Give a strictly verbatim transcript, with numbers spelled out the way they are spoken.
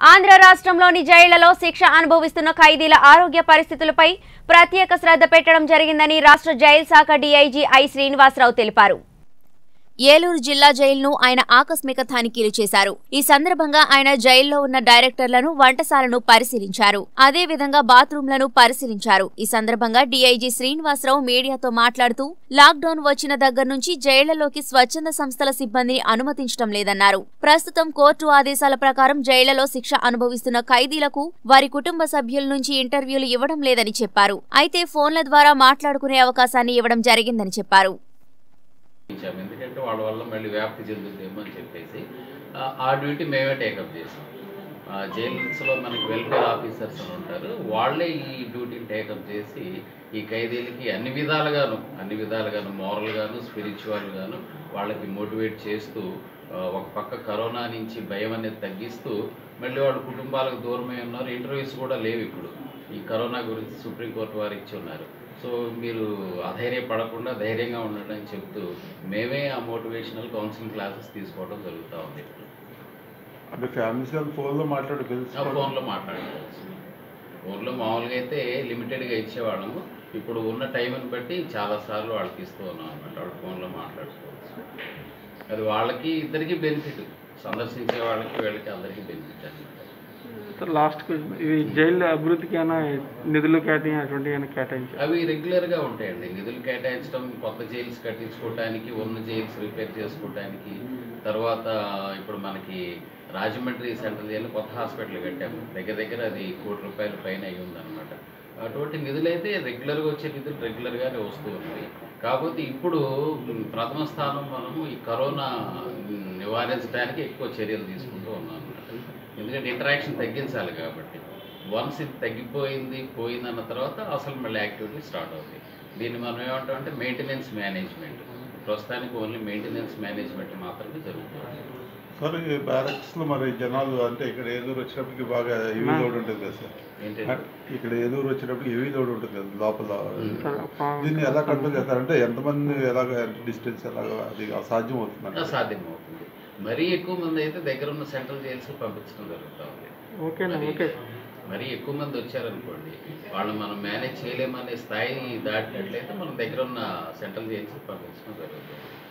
ఆంధ్ర రాష్ట్రంలోని జైళ్లలో శిక్ష అనుభవిస్తున్న ఖైదీల ఆరోగ్య పరిస్థితులపై ప్రత్యేక శ్రద్ధ పెట్టడం జరిగిందని రాష్ట్ర జైలు శాఖ డీఐజీ ఐ శ్రీనివాసరావు తెలిపారు. ఏలూరు జిల్లా జైలును ఆయన ఆకస్మిక తనిఖీలు చేశారు. ఈ సందర్భంగా ఆయన జైల్లో ఉన్న డైరెక్టర్లను, వంటశాలను పరిశీలించారు. అదేవిధంగా బాత్రూంలను పరిశీలించారు. ఈ సందర్భంగా డీఐజీ శ్రీనివాసరావు మీడియాతో మాట్లాడుతూ లాక్డౌన్ వచ్చిన దగ్గర నుంచి జైళ్లలోకి స్వచ్ఛంద సంస్థల సిబ్బందిని అనుమతించడం లేదన్నారు. ప్రస్తుతం కోర్టు ఆదేశాల ప్రకారం జైళ్లలో శిక్ష అనుభవిస్తున్న ఖైదీలకు వారి కుటుంబ సభ్యుల నుంచి ఇంటర్వ్యూలు ఇవ్వడం లేదని చెప్పారు. అయితే ఫోన్ల ద్వారా మాట్లాడుకునే అవకాశాన్ని ఇవ్వడం జరిగిందని చెప్పారు. ఎందుకంటే వాళ్ళ వల్ల మళ్ళీ వ్యాప్తి చెందుతుందేమో అని చెప్పేసి ఆ డ్యూటీ మేమే టేకప్ చేసాం. జైల్స్లో మనకి వెల్ఫేర్ ఆఫీసర్స్ అని ఉంటారు, వాళ్ళే ఈ డ్యూటీని టేకప్ చేసి ఈ ఖైదీలకి అన్ని విధాలుగాను అన్ని విధాలుగాను మోరల్గాను స్పిరిచువల్గాను వాళ్ళకి మోటివేట్ చేస్తూ ఒక పక్క కరోనా నుంచి భయం అనేది తగ్గిస్తూ మళ్ళీ వాళ్ళ కుటుంబాలకు దూరమై ఉన్నారు. ఇంటర్వ్యూస్ కూడా లేవు ఇప్పుడు. ఈ కరోనా గురించి సుప్రీంకోర్టు వారు ఇచ్చి ఉన్నారు. సో మీరు అధైర్యపడకుండా ధైర్యంగా ఉండండి అని చెప్తూ మేమే ఆ మోటివేషనల్ కౌన్సిలింగ్ క్లాసెస్ తీసుకోవడం జరుగుతూ ఉంది. అంటే ఫ్యామిలీస్ ఫోన్లో మాట్లాడు ఫోన్లో మాట్లాడుకోవచ్చు. ఫోన్లో మామూలుగా అయితే లిమిటెడ్గా ఇచ్చేవాళ్ళము. ఇప్పుడు ఉన్న టైంని బట్టి చాలాసార్లు వాళ్ళకి ఇస్తూ ఉన్నాం అనమాట. వాళ్ళు ఫోన్లో మాట్లాడుకోవచ్చు. అది వాళ్ళకి ఇద్దరికి బెనిఫిట్, సందర్శించే వాళ్ళకి వీళ్ళకి అందరికీ బెనిఫిట్ అనమాట. లాస్ట్ ఇవి జైలు అభివృద్ధికి ఏమైనా నిధులు కేటాయి అటువంటి కేటాయించారు? అవి రెగ్యులర్గా ఉంటాయండి. నిధులు కేటాయించడం, కొత్త జైల్స్ కట్టించుకోవడానికి, ఉన్న జైల్స్ రిపేర్ చేసుకోవడానికి, తర్వాత ఇప్పుడు మనకి రాజమండ్రి సెంట్రల్ జైలు కొత్త హాస్పిటల్ కట్టాము. దగ్గర దగ్గర అది కోటి రూపాయల పైన అయ్యి ఉందన్నమాట. అటువంటి నిధులు అయితే రెగ్యులర్గా వచ్చే నిధులు రెగ్యులర్గానే వస్తూ ఉన్నాయి. కాకపోతే ఇప్పుడు ప్రథమ స్థానం మనము ఈ కరోనా నివారించడానికి ఎక్కువ చర్యలు తీసుకుంటూ ఉన్నాం. ఎందుకంటే ఇంటరాక్షన్ తగ్గించాలి కాబట్టి. వన్స్ ఇది తగ్గిపోయింది పోయిందన్న తర్వాత అసలు మళ్ళీ యాక్టివిటీ స్టార్ట్ అవుతాయి. దీన్ని మనం ఏమంటామంటే మెయింటెనెన్స్ మేనేజ్మెంట్. ప్రస్తుతానికి ఓన్లీ మెయింటెనెన్స్ మేనేజ్మెంట్ మాత్రమే జరుగుతుంది. సార్ ఈ బ్యారక్స్లో మరి జనాలు అంటే ఇక్కడ ఏలూరు వచ్చినప్పటికి బాగా హెవీ లోడ్ ఉంటుంది కదా సార్? ఏంటంటే ఇక్కడ ఏలూరు వచ్చినప్పటికి హెవీ లోడ్ ఉంటుంది కదా లోపల. దీన్ని ఎలా కంట్రోల్ చేస్తారంటే ఎంతమంది ఎలాగ డిస్టెన్స్ ఎలాగ అది అసాధ్యం అవుతుంది? అసాధ్యం అవుతుంది. మరీ ఎక్కువ మంది అయితే దగ్గర ఉన్న సెంట్రల్ జైల్స్ పంపించడం జరుగుతూ ఉంది. మరీ ఎక్కువ మంది వచ్చారనుకోండి, వాళ్ళు మనం మేనేజ్ చేయలేమనే స్థాయి దాటినట్లయితే మనం దగ్గర ఉన్న సెంట్రల్ జైల్స్ పంపించడం జరుగుతుంది.